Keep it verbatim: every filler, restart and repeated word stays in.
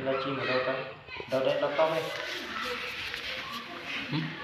livestream ở đâu ta? Đâu đấy laptop đây. Ừ?